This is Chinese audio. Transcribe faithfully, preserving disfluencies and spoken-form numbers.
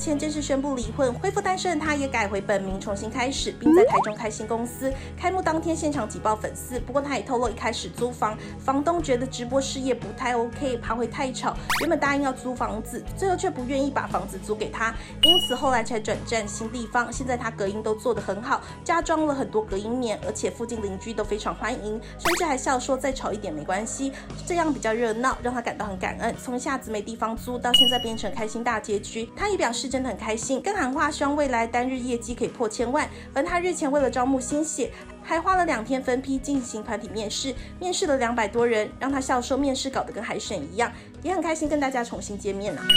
前正式宣布离婚，恢复单身的他也改回本名重新开始，并在台中开新公司。开幕当天现场挤爆粉丝，不过他也透露一开始租房，房东觉得直播事业不太 OK， 怕会太吵，原本答应要租房子，最后却不愿意把房子租给他，因此后来才转战新地方。现在他隔音都做得很好，加装了很多隔音棉，而且附近邻居都非常欢迎，甚至还笑说再吵一点没关系，这样比较热闹，让他感到很感恩。从一下子没地方租到现在变成开心大结局，他也表示真的很开心，更喊话希望未来单日业绩可以破千万。而他日前为了招募新血，还花了两天分批进行团体面试，面试了两百多人，让他笑说面试搞得跟海选一样，也很开心跟大家重新见面啊。